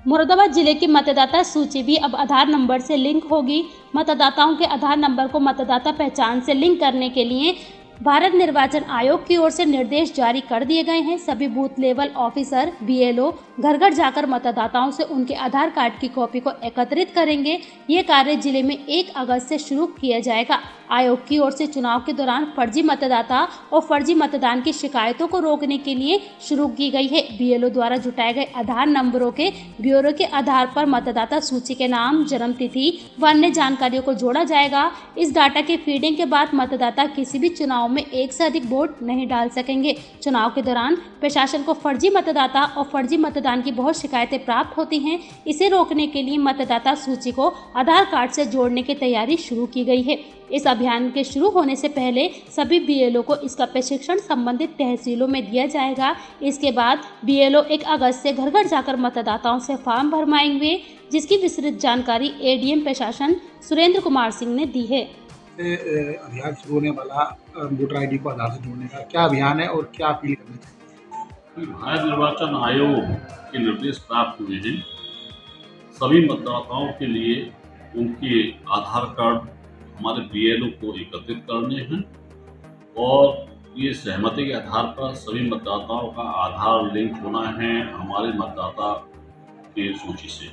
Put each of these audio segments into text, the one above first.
मुरादाबाद जिले की मतदाता सूची भी अब आधार नंबर से लिंक होगी। मतदाताओं के आधार नंबर को मतदाता पहचान से लिंक करने के लिए भारत निर्वाचन आयोग की ओर से निर्देश जारी कर दिए गए हैं। सभी बूथ लेवल ऑफिसर BLO घर घर जाकर मतदाताओं से उनके आधार कार्ड की कॉपी को एकत्रित करेंगे। ये कार्य जिले में 1 अगस्त से शुरू किया जाएगा। आयोग की ओर से चुनाव के दौरान फर्जी मतदाता और फर्जी मतदान की शिकायतों को रोकने के लिए शुरू की गई है। BLO द्वारा जुटाए गए आधार नंबरों के ब्यौरे के आधार पर मतदाता सूची के नाम, जन्म तिथि व अन्य जानकारियों को जोड़ा जाएगा। इस डाटा के फीडिंग के बाद मतदाता किसी भी चुनाव में एक से अधिक वोट नहीं डाल सकेंगे। चुनाव के दौरान प्रशासन को फर्जी मतदाता और फर्जी मतदान की बहुत शिकायतें प्राप्त होती हैं। इसे रोकने के लिए मतदाता सूची को आधार कार्ड से जोड़ने की तैयारी शुरू की गई है। इस अभियान के शुरू होने से पहले सभी BLO को इसका प्रशिक्षण संबंधित तहसीलों में दिया जाएगा। इसके बाद BLO 1 अगस्त से घर घर जाकर मतदाताओं से फॉर्म भरवाएंगे, जिसकी विस्तृत जानकारी ADM प्रशासन सुरेंद्र कुमार सिंह ने दी है। अभियान शुरू होने वाला वोटर ID को आधार से जोड़ने का क्या अभियान है और क्या अपील करनी चाहिए? भारत निर्वाचन आयोग के निर्देश प्राप्त हुए हैं। सभी मतदाताओं के लिए उनके आधार कार्ड हमारे BLO को एकत्रित करने हैं और ये सहमति के आधार पर सभी मतदाताओं का आधार लिंक होना है हमारे मतदाता की सूची से।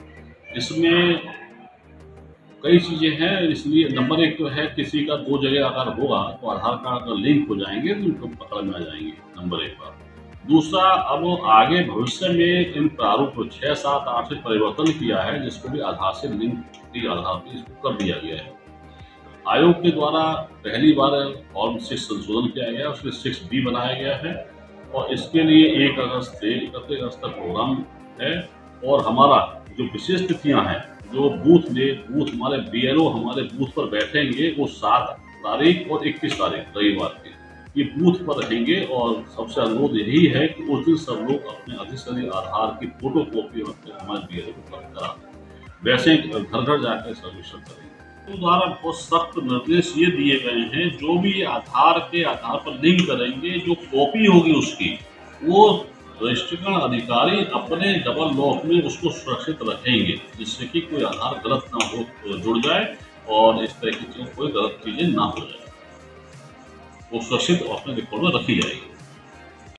इसमें कई चीज़ें हैं, इसलिए नंबर 1 तो है किसी का 2 जगह अगर होगा तो आधार कार्ड का लिंक हो जाएंगे तो उनको पकड़ में आ जाएंगे, नंबर 1 बात। दूसरा, अब आगे भविष्य में इन प्रारूप 6, 7, 8 से परिवर्तन किया है, जिसको भी आधार से लिंक के आधार पर इसको कर दिया गया है। आयोग के द्वारा पहली बार फॉर्म 6 संशोधन किया गया, उसमें 6B बनाया गया है और इसके लिए 1 अगस्त से 31 अगस्त तक प्रोग्राम है। और हमारा जो विशेष तिथियाँ हैं, जो बूथ हमारे BLO हमारे बूथ पर बैठेंगे, वो 7 तारीख और 21 तारीख रविवार के ये बूथ पर रहेंगे। और सबसे अनुरोध यही है कि उस दिन सब लोग अपने अधिक से अधिक आधार की फोटो कॉपी हमारे BLO को उपलब्ध करा दें। वैसे घर घर जाकर सर्वेक्षण करेंगे। तो द्वारा बहुत सख्त निर्देश ये दिए गए हैं, जो भी आधार के आधार पर लिंक करेंगे, जो कॉपी होगी उसकी, वो रजिस्ट्रेशन अधिकारी अपने डबल लॉक में उसको सुरक्षित रखेंगे, जिससे कि कोई आधार गलत ना हो जुड़ जाए और इस तरह की कोई गलत चीजें ना हो जाए। वो सुरक्षित अपने रिकॉर्ड में रखी जाएगी।